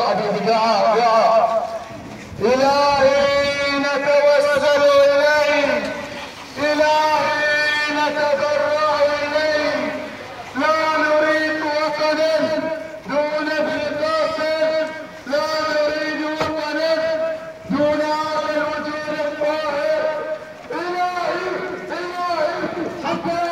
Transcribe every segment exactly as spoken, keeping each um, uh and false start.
حبيبي دعاء دعاء. إلهي نتوسل إليك، إلهي نتضرع إليك، لا نريد وطنا دون ابن قاسم، لا نريد وطنا دون هذا الوجود الطاهر. إلهي إلهي حتى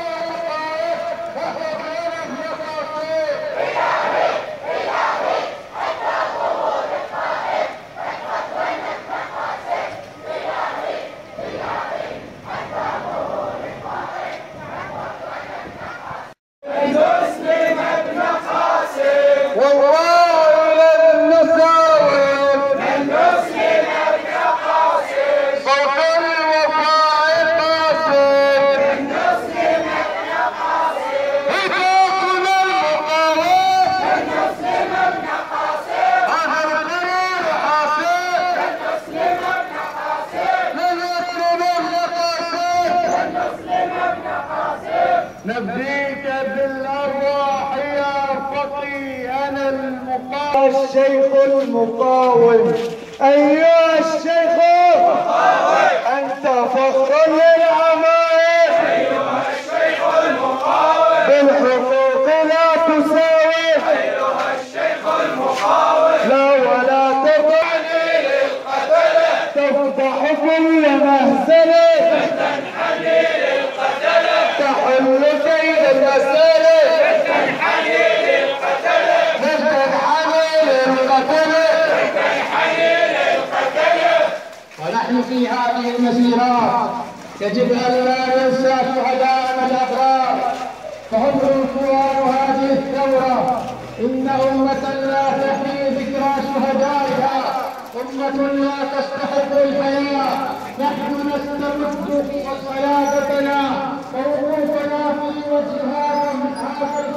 نفديك بالأرواح يا فقي أنا المقاوم الشيخ المقاوم. أيها الشيخ المقاوم أنت فخر للعمائم. أيها الشيخ المقاوم بالحقوق لا تساوي. أيها الشيخ المقاوم لا ولا تطعني للقتلة، تفضح كل مهزلة، تنحني للقتلة، تحل كيد المسألة، تنحني للقتلة، تنحني للقتلة، تنحني للقتلة. ونحن في هذه المسيرات يجب أن لا ننسى شهداءنا الأبرار، فهم عنوان هذه الثورة. إن أمة لا تحيي ذكرى شهدائها، أمة لا تستحق الحياة. نحن نستمد صلاتنا ووقوفنا في وجه هذا